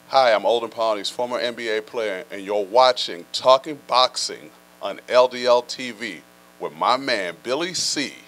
Hi, I'm Olden Polynice, former NBA player, and you're watching Talking Boxing on LDLTV with my man Billy C.